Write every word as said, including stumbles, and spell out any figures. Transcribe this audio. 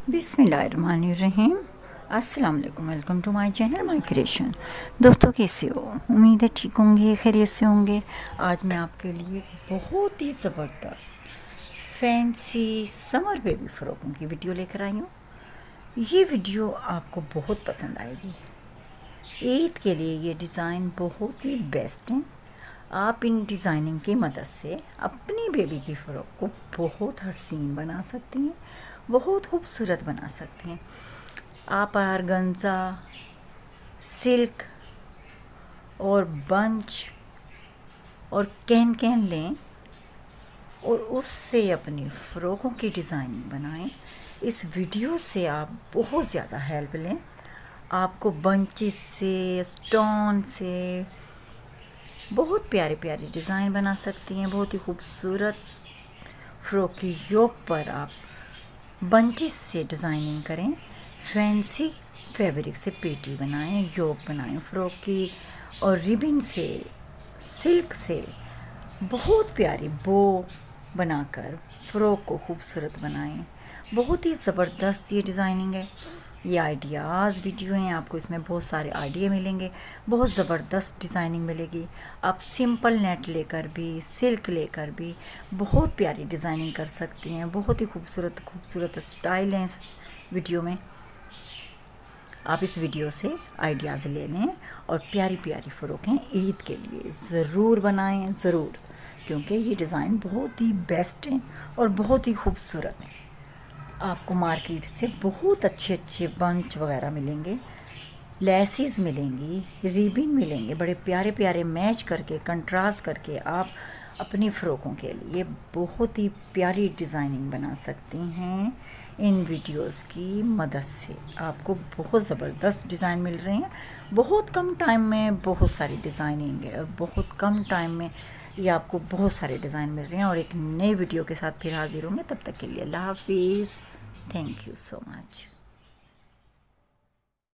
बिस्मिल्लाहिर्रहमानिर्रहीम। अस्सलाम वालेकुम। Welcome to my channel my creation. दोस्तों कैसे हो? उम्मीद है ठीक होंगे, खैरियत से होंगे। आज मैं आपके लिए बहुत ही ज़बरदस्त फैंसी समर बेबी फ्रॉकों की वीडियो लेकर आई हूँ। ये वीडियो आपको बहुत पसंद आएगी। ईद के लिए ये डिज़ाइन बहुत ही बेस्ट हैं। आप इन डिज़ाइनिंग की मदद से अपनी बेबी की फ़्रॉक को बहुत हसीन बना सकती हैं, बहुत खूबसूरत बना सकती हैं। आप आरगंजा, सिल्क और बंच और कैन कैन लें और उससे अपनी फ़्रॉकों की डिज़ाइनिंग बनाएं। इस वीडियो से आप बहुत ज़्यादा हेल्प लें। आपको बंचेस से, स्टोन से बहुत प्यारे प्यारे डिज़ाइन बना सकती हैं। बहुत ही खूबसूरत फ्रॉक की योक पर आप बंचेस से डिज़ाइनिंग करें, फैंसी फैब्रिक से पेटी बनाएं, योक बनाएं फ्रॉक की, और रिबन से, सिल्क से बहुत प्यारी बो बनाकर फ्रॉक को खूबसूरत बनाएं। बहुत ही ज़बरदस्त ये डिज़ाइनिंग है। ये आइडियाज़ वीडियो हैं, आपको इसमें बहुत सारे आइडिया मिलेंगे, बहुत ज़बरदस्त डिज़ाइनिंग मिलेगी। आप सिंपल नेट लेकर भी, सिल्क लेकर भी बहुत प्यारी डिज़ाइनिंग कर सकती हैं। बहुत ही खूबसूरत खूबसूरत स्टाइल हैं इस वीडियो में। आप इस वीडियो से आइडियाज़ ले लें और प्यारी प्यारी फ़्रॉकें ईद के लिए ज़रूर बनाएं, ज़रूर, क्योंकि ये डिज़ाइन बहुत ही बेस्ट हैं और बहुत ही खूबसूरत हैं। आपको मार्केट से बहुत अच्छे अच्छे बंच वगैरह मिलेंगे, लेसिस मिलेंगी, रिबन मिलेंगे, बड़े प्यारे प्यारे मैच करके, कंट्रास्ट करके आप अपनी फ़्रॉकों के लिए बहुत ही प्यारी डिज़ाइनिंग बना सकती हैं। इन वीडियोस की मदद से आपको बहुत ज़बरदस्त डिज़ाइन मिल रहे हैं। बहुत कम टाइम में बहुत सारी डिज़ाइनिंग है और बहुत कम टाइम में ये आपको बहुत सारे डिज़ाइन मिल रहे हैं। और एक नई वीडियो के साथ फिर हाजिर होंगे। तब तक के लिए अल्लाह हाफिज़। Thank you so much.